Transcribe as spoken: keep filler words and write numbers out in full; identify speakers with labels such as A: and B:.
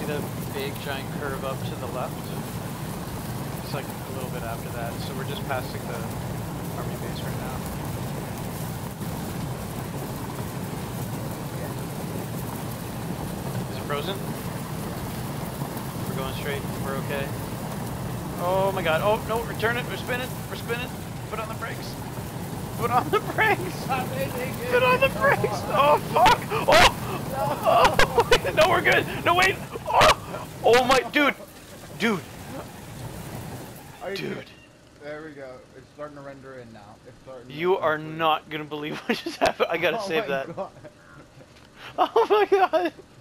A: a big giant curve up to the left. It's like a little bit after that, so we're just passing the army base right now. Is it frozen? We're going straight, we're okay. Oh my god, oh no, return it, we're spinning, we're spinning. Put on the brakes. Put on the brakes! Put on the brakes! Oh fuck! Oh! Oh! No, we're good! No, wait! Oh! Oh my, dude! Dude! Dude!
B: There we go. It's starting to render in now. It's starting.
A: You are not gonna believe what just happened. I gotta
B: oh
A: save that.
B: God.
A: Oh my god!